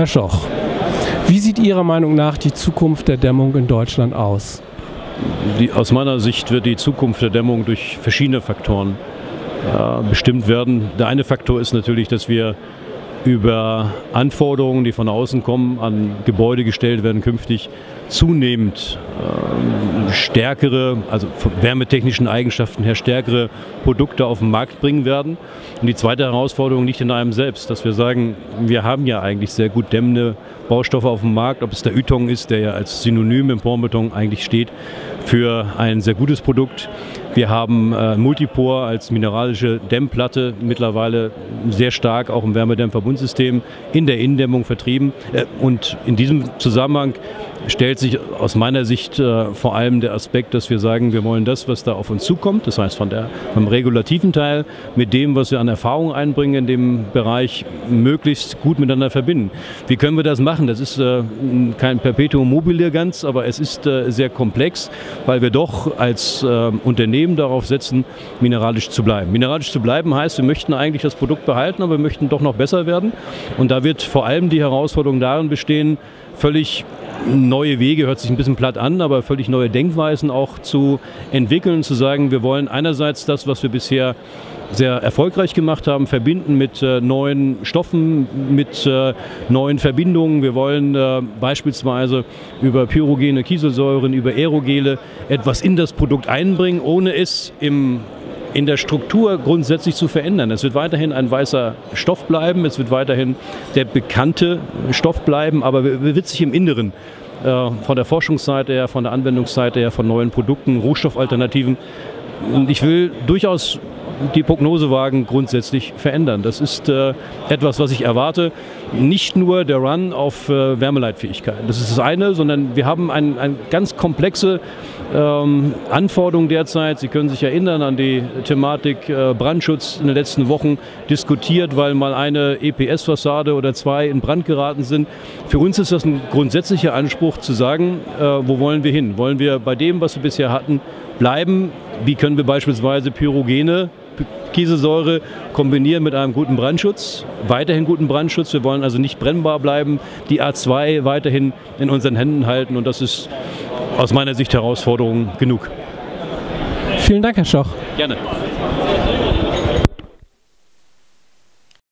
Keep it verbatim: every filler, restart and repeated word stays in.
Herr Schoch, wie sieht Ihrer Meinung nach die Zukunft der Dämmung in Deutschland aus? Die, aus meiner Sicht wird die Zukunft der Dämmung durch verschiedene Faktoren äh, bestimmt werden. Der eine Faktor ist natürlich, dass wir über Anforderungen, die von außen kommen, an Gebäude gestellt werden, künftig zunehmend äh, stärkere, also von wärmetechnischen Eigenschaften her stärkere Produkte auf den Markt bringen werden. Und die zweite Herausforderung liegt in einem selbst, dass wir sagen, wir haben ja eigentlich sehr gut dämmende Baustoffe auf dem Markt, ob es der Ytong ist, der ja als Synonym im Formbeton eigentlich steht für ein sehr gutes Produkt. Wir haben äh, Multipor als mineralische Dämmplatte mittlerweile sehr stark auch im Wärmedämmverbundsystem in der Innendämmung vertrieben. Äh, und in diesem Zusammenhang stellt sich aus meiner Sicht äh, vor allem der Aspekt, dass wir sagen, wir wollen das, was da auf uns zukommt, das heißt von der, vom regulativen Teil, mit dem, was wir an Erfahrung einbringen in dem Bereich, möglichst gut miteinander verbinden. Wie können wir das machen? Das ist äh, kein Perpetuum mobile ganz, aber es ist äh, sehr komplex, weil wir doch als äh, Unternehmen darauf setzen, mineralisch zu bleiben. Mineralisch zu bleiben heißt, wir möchten eigentlich das Produkt behalten, aber wir möchten doch noch besser werden. Und da wird vor allem die Herausforderung darin bestehen, völlig neue Wege, hört sich ein bisschen platt an, aber völlig neue Denkweisen auch zu entwickeln, zu sagen, wir wollen einerseits das, was wir bisher sehr erfolgreich gemacht haben, verbinden mit äh, neuen Stoffen, mit äh, neuen Verbindungen. Wir wollen äh, beispielsweise über pyrogene Kieselsäuren, über Aerogele etwas in das Produkt einbringen, ohne es im in der Struktur grundsätzlich zu verändern. Es wird weiterhin ein weißer Stoff bleiben, es wird weiterhin der bekannte Stoff bleiben, aber wird sich im Inneren äh, von der Forschungsseite her, von der Anwendungsseite her, von neuen Produkten, Rohstoffalternativen, und ich will durchaus die Prognose wagen, grundsätzlich verändern. Das ist äh, etwas, was ich erwarte. Nicht nur der Run auf äh, Wärmeleitfähigkeit. Das ist das eine, sondern wir haben eine ein ganz komplexe ähm, Anforderung derzeit. Sie können sich erinnern an die Thematik äh, Brandschutz in den letzten Wochen diskutiert, weil mal eine E P S-Fassade oder zwei in Brand geraten sind. Für uns ist das ein grundsätzlicher Anspruch zu sagen, äh, wo wollen wir hin? Wollen wir bei dem, was wir bisher hatten, bleiben? Wie können wir beispielsweise Pyrogene Kieselsäure kombinieren mit einem guten Brandschutz, weiterhin guten Brandschutz. Wir wollen also nicht brennbar bleiben, die A zwei weiterhin in unseren Händen halten, und das ist aus meiner Sicht Herausforderung genug. Vielen Dank, Herr Schoch. Gerne.